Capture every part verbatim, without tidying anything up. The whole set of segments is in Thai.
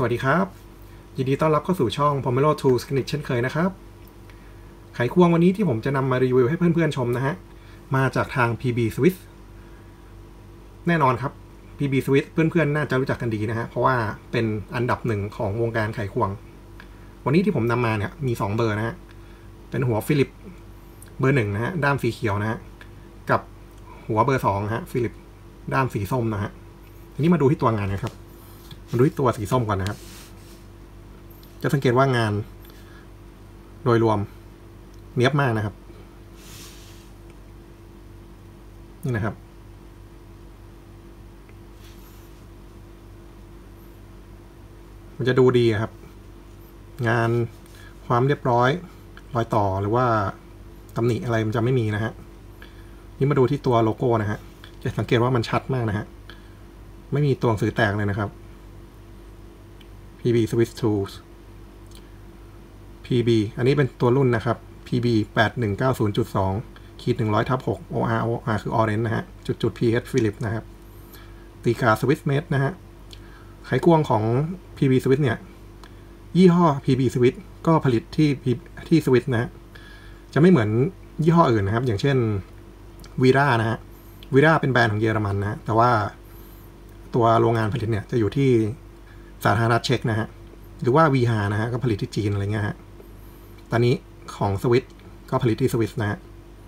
วัสดีครับยินดีต้อนรับเข้าสู่ช่อง Pomelo Tools กันอีกเช่นเคยนะครับไขควงวันนี้ที่ผมจะนำมารีวิวให้เพื่อนๆชมนะฮะมาจากทาง พี บี Swiss แน่นอนครับ พี บี Swiss เพื่อนๆน่าจะรู้จักกันดีนะฮะเพราะว่าเป็นอันดับหนึ่งของวงการไขควงวันนี้ที่ผมนำมาเนี่ยมีสองเบอร์นะฮะเป็นหัวฟิลิปเบอร์หนึ่งนะฮะด้ามสีเขียวนะฮะกับหัวเบอร์สองฮะฟิลิปด้ามสีส้มนะฮะทีนี้มาดูที่ตัวงานนะครับมาดูที่ตัวสีส้มก่อนนะครับจะสังเกตว่างานโดยรวมเนียบมากนะครับนี่นะครับมันจะดูดีครับงานความเรียบร้อยรอยต่อหรือว่าตำหนิอะไรมันจะไม่มีนะฮะนี่มาดูที่ตัวโลโก้นะฮะจะสังเกตว่ามันชัดมากนะฮะไม่มีตัวหนังสือแตกเลยนะครับ พี บี Swiss Tools พี บี อันนี้เป็นตัวรุ่นนะครับ พี บี แปดหนึ่งเก้าศูนย์จุดสอง ขีดหนึ่งร้อยทับหก โอ อาร์ โอ อาร์ คือ Orange นะฮะจุดจุด พี เอช Philip นะครับตีกา Swiss Made นะฮะไขควงของ พี บี Swiss เนี่ยยี่ห้อ พี บี Swiss ก็ผลิตที่ที่ Swiss นะฮะจะไม่เหมือนยี่ห้ออื่นนะครับอย่างเช่น Vira นะฮะ Vira เป็นแบรนด์ของเยอรมันนะฮะแต่ว่าตัวโรงงานผลิตเนี่ยจะอยู่ที่สาธารณรัฐเช็กนะฮะหรือว่า วี ฮา นะฮะก็ผลิตที่จีนอะไรเงี้ยฮะตอนนี้ของสวิสก็ผลิตที่สวิสนะฮะ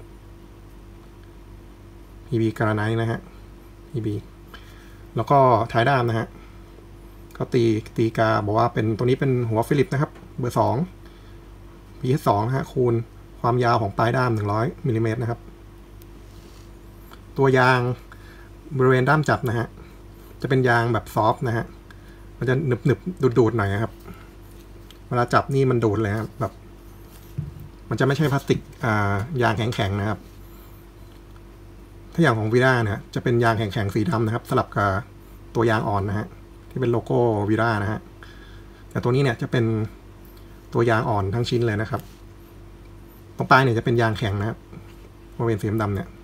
พี บี การไนท์นะฮะ พี บี แล้วก็ท้ายด้ามนะฮะก็ตีตีกาบอกว่าเป็นตัวนี้เป็นหัวฟิลิปนะครับเบอร์สอง พี เอช สองนะฮะคูณความยาวของปลายด้ามหนึ่งร้อยมิลลิเมตรนะครับตัวยางบริเวณด้ามจับนะฮะจะเป็นยางแบบซอฟต์นะฮะมันจะหนึบหนึบดูดดูดหน่อยครับเวลาจับนี่มันดูดเลยครับแบบมันจะไม่ใช่พลาสติกอ่ายางแข็งๆนะครับถ้าอย่างของวีร่าเนี่ยจะเป็นยางแข็งๆสีดำนะครับสลับกับตัวยางอ่อนนะฮะที่เป็นโลโก้วีร่านะฮะแต่ตัวนี้เนี่ยจะเป็นตัวยางอ่อนทั้งชิ้นเลยนะครับตรงปลายเนี่ยจะเป็นยางแข็งนะครับบริเวณสีดำเนี่ย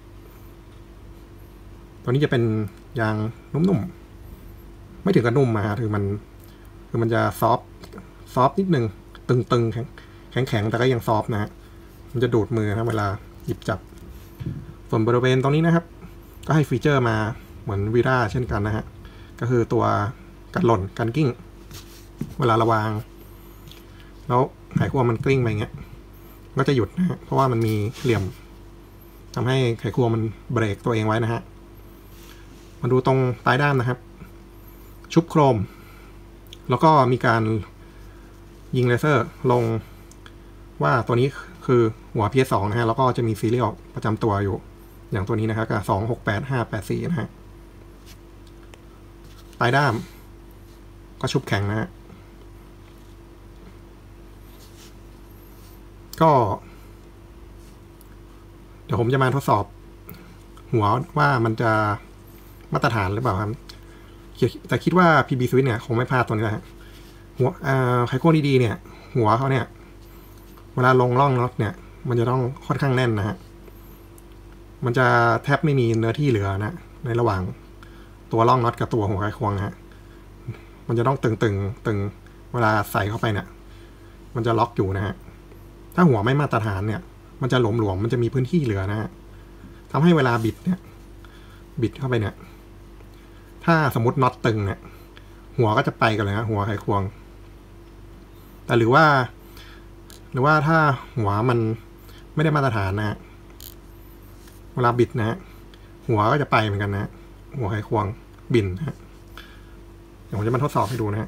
ตัวนี้จะเป็นยางนุ่มๆไม่ถึงกับนุ่มมาคือมันคือมันจะซอฟซอฟนิดนึงตึงๆแข็งๆแต่ก็ยังซอฟนะฮะมันจะดูดมือนะเวลาหยิบจับส่วนบริเวณตรงนี้นะครับก็ให้ฟีเจอร์มาเหมือนวีร่าเช่นกันนะฮะก็คือตัวกันหล่นกันกิ้งเวลาระวางแล้วไขควงมันกลิ้งไปอย่างเงี้ยก็จะหยุดนะฮะเพราะว่ามันมีเหลี่ยมทำให้ไขควงมันเบรกตัวเองไว้นะฮะมาดูตรงปลายด้ามนะครับชุบโครมแล้วก็มีการยิงเลเซอร์ลงว่าตัวนี้คือหัว พี เอส สอง นะฮะแล้วก็จะมีซีเรียลประจำตัวอยู่อย่างตัวนี้นะครับกับสอง หก แปด ห้า แปด สี่นะฮะปลายด้ามก็ชุบแข็งนะฮะก็เดี๋ยวผมจะมาทดสอบหัวว่ามันจะมาตรฐานหรือเปล่าครับแต่คิดว่า พี บี Swiss เนี่ยคงไม่พลาดตัวนี้แหละหัวไขควงดีๆเนี่ยหัวเขาเนี่ยเวลาลงร่องน็อตเนี่ยมันจะต้องค่อนข้างแน่นนะฮะมันจะแทบไม่มีเนื้อที่เหลือนะในระหว่างตัวร่องน็อตกับตัวหัวไขควงฮะมันจะต้องตึงๆ ตึงเวลาใส่เข้าไปเนี่ยมันจะล็อกอยู่นะฮะถ้าหัวไม่มาตรฐานเนี่ยมันจะหลวมๆมันจะมีพื้นที่เหลือนะฮะทำให้เวลาบิดเนี่ยบิดเข้าไปเนี่ยถ้าสมมติน็อตตึงเนี่ยหัวก็จะไปกันเลยฮะหัวไขควงแต่หรือว่าหรือว่าถ้าหัวมันไม่ได้มาตรฐานนะฮะเวลาบิดนะฮะหัวก็จะไปเหมือนกันนะหัวไขควงบินนะฮะเดี๋ยวผมจะมาทดสอบให้ดูนะฮะ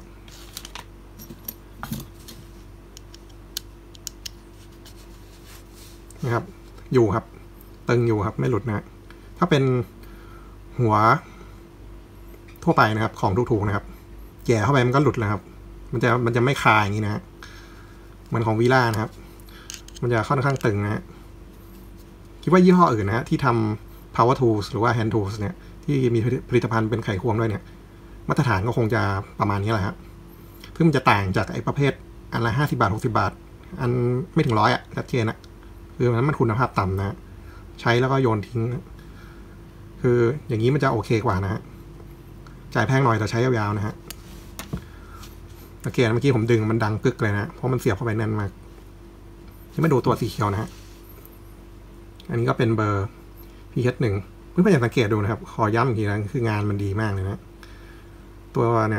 นะครับอยู่ครับตึงอยู่ครับไม่หลุดนะถ้าเป็นหัวทั่วไปนะครับของถูกๆนะครับแย่เข้าไปมันก็หลุดแล้วครับมันจะมันจะไม่คาอย่างนี้นะฮะเหมือนของวีล่านะครับมันจะค่อนข้างตึงนะฮะคิดว่ายี่ห้ออื่นนะฮะที่ทำ power tools หรือว่า hand tools เนี่ยที่มีผลิตภัณฑ์เป็นไขควงด้วยเนี่ยมาตรฐานก็คงจะประมาณนี้แหละครับเพื่อมันจะต่างจากไอ้ประเภทอันละห้าสิบาทหกสิบาทอันไม่ถึงร้อยอ่ะชัดเจนนะคือนั้นมันคุณภาพต่ำนะใช้แล้วก็โยนทิ้งคืออย่างนี้มันจะโอเคกว่านะฮะจ่ายแพงหน่อยแต่ใช้ยาวๆนะฮะสังเกตเมื่อกี้ผมดึงมันดังกึกเลยนะเพราะมันเสียบเข้าไปแน่นมากที่มาดูตัวสีเขียวนะฮะอันนี้ก็เป็นเบอร์ พี เอช หนึ่งเพื่อนๆอยากสังเกตดูนะครับขอย้ำอีกทีนะคืองานมันดีมากเลยนะตัวเนี่ย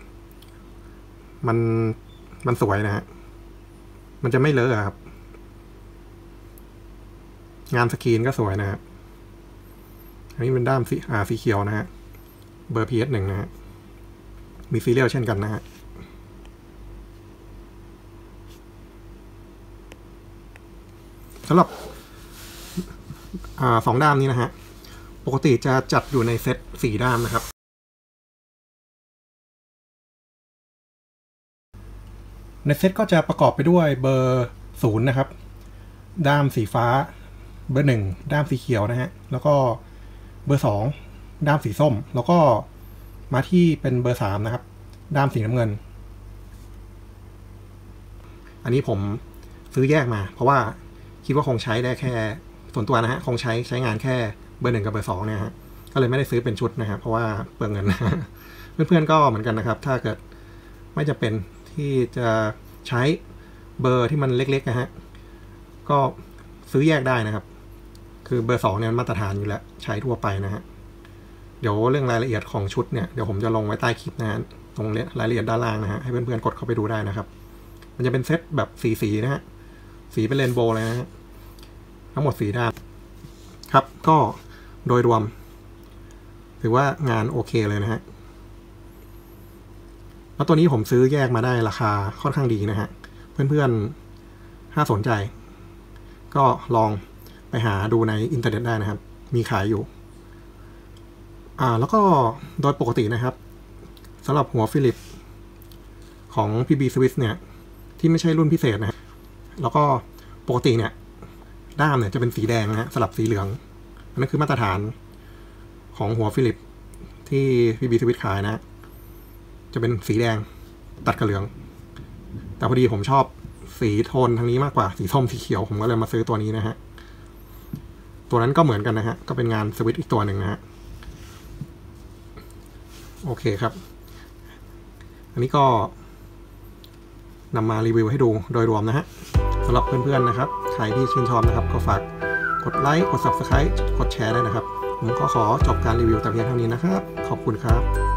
มันมันสวยนะฮะมันจะไม่เลอะครับงานสกรีนก็สวยนะครับอันนี้เป็นด้ามสีอ่าสีเขียวนะฮะเบอร์ พี เอช หนึ่งนะฮะมีซีเรียลเช่นกันนะฮะสำหรับอ่าสองด้ามนี้นะฮะปกติจะจัดอยู่ในเซตสี่ด้ามนะครับในเซตก็จะประกอบไปด้วยเบอร์ศูนย์นะครับด้ามสีฟ้าเบอร์หนึ่งด้ามสีเขียวนะฮะแล้วก็เบอร์สองด้ามสีส้มแล้วก็มาที่เป็นเบอร์สามนะครับด้ามสีน้ำเงินอันนี้ผมซื้อแยกมาเพราะว่าคิดว่าคงใช้ได้แค่ส่วนตัวนะฮะคงใช้ใช้งานแค่เบอร์หนึ่งกับเบอร์สองเนี่ยฮะก็เลยไม่ได้ซื้อเป็นชุดนะครับเพราะว่าเปลืองเงินนะเพื่อนๆก็เหมือนกันนะครับถ้าเกิดไม่จำเป็นที่จะใช้เบอร์ที่มันเล็กๆนะฮะก็ซื้อแยกได้นะครับคือเบอร์สองเนี่ยมาตรฐานอยู่แล้วใช้ทั่วไปนะฮะเดี๋ยวเรื่องรายละเอียดของชุดเนี่ยเดี๋ยวผมจะลงไว้ใต้คลิปนะฮะตรงรายละเอียดด้านล่างนะฮะให้เพื่อนๆกดเข้าไปดูได้นะครับมันจะเป็นเซตแบบสีสีนะฮะสีเป็นเรนโบว์เลยนะฮะทั้งหมดสีด้านครับก็โดยรวมถือว่างานโอเคเลยนะฮะแล้วตัวนี้ผมซื้อแยกมาได้ราคาค่อนข้างดีนะฮะเพื่อนๆถ้าสนใจก็ลองไปหาดูในอินเทอร์เน็ตได้นะครับมีขายอยู่อ่าแล้วก็โดยปกตินะครับสำหรับหัวฟิลิปของ พี บี Swiss เนี่ยที่ไม่ใช่รุ่นพิเศษนะแล้วก็ปกติเนี่ยด้ามเนี่ยจะเป็นสีแดงนะฮะสลับสีเหลืองอันนั้นคือมาตรฐานของหัวฟิลิปที่ พี บี Swiss ขายนะจะเป็นสีแดงตัดกับเหลืองแต่พอดีผมชอบสีโทนทางนี้มากกว่าสีส้มสีเขียวผมก็เลยมาซื้อตัวนี้นะฮะตัวนั้นก็เหมือนกันนะฮะก็เป็นงานสวิตช์อีกตัวหนึ่งนะฮะโอเคครับอันนี้ก็นำมารีวิวให้ดูโดยรวมนะฮะสำหรับเพื่อนๆนะครับใครที่ชื่นชอบนะครับก็ฝากกดไลค์กด ซับสไครบ์ กดแชร์ได้นะครับผมก็ขอจบการรีวิวแต่เพียงเท่านี้นะครับขอบคุณครับ